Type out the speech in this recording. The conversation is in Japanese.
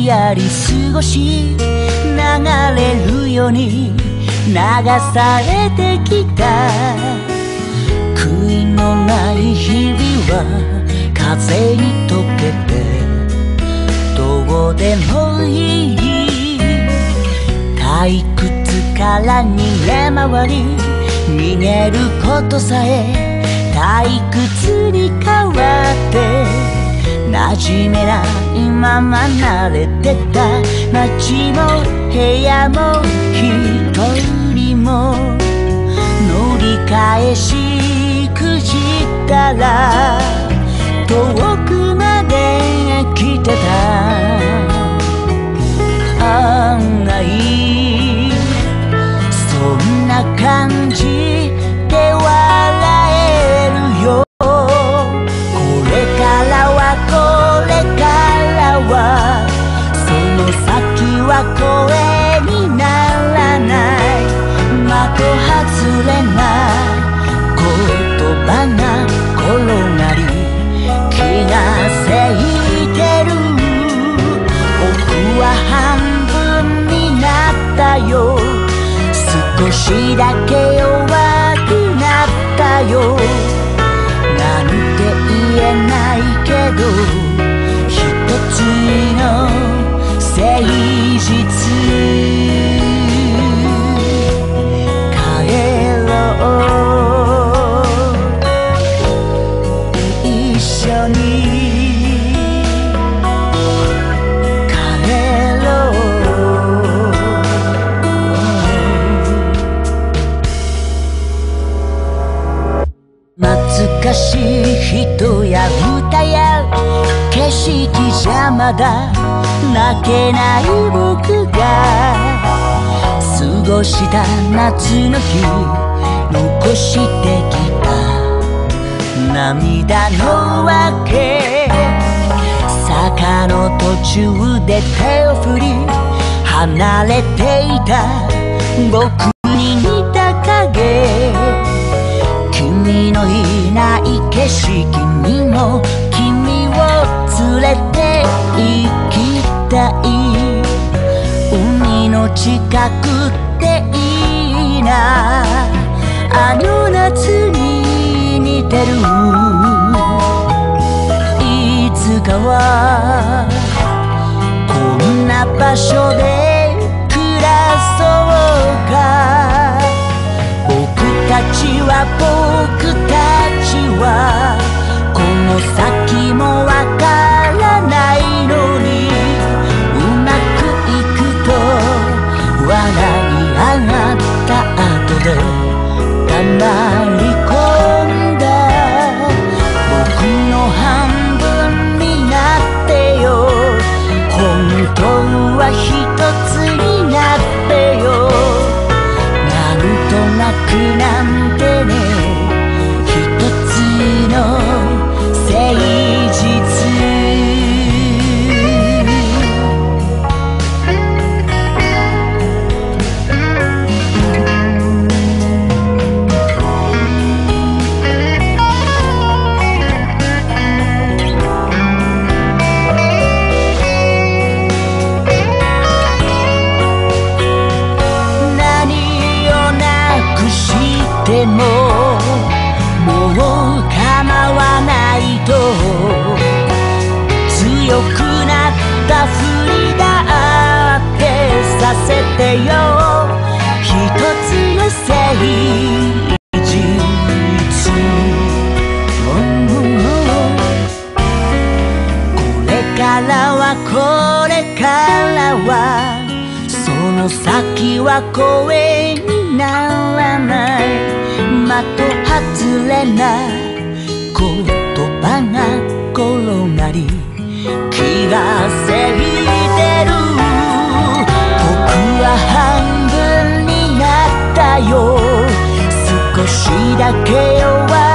やり過ごし流れるように流されてきた。悔いのない日々は風に溶けてどうでもいい。退屈から逃げ回り逃げることさえ退屈に変わって馴染めないまま慣れてた街も部屋も人も乗り換えしくじったら遠くまで来てた。案外そんな感じで笑えるよ。これからはこれからはその先は声にならない的外れな言葉が転がり気がせいてる。僕は半分になったよ。少しだけ弱くなったよ。なんて言えないけど一つの誠実。帰ろう一緒に懐かしい人や歌や景色じゃまだ泣けない僕が過ごした夏の日残してきた涙のわけ。坂の途中で手を振り離れていた僕に似た影。君のいない景色にも君を連れて行きたい。海の近くっていいな。あの夏に似てる。いつかはこんな場所で暮らそうか。僕たちはこの先もわからないのにうまくいくと笑い上がった後で黙り込んだ。僕の半分になってよ。本当は一つになってよ。なんとなくなんてね誠実。何をなくしてももう構わないと強くなったふりだってさせてよ。一つの誠実。これからはこれからはその先は声にならない的外れな言葉が転がり気がせいてる。僕は半分になったよ。少しだけ弱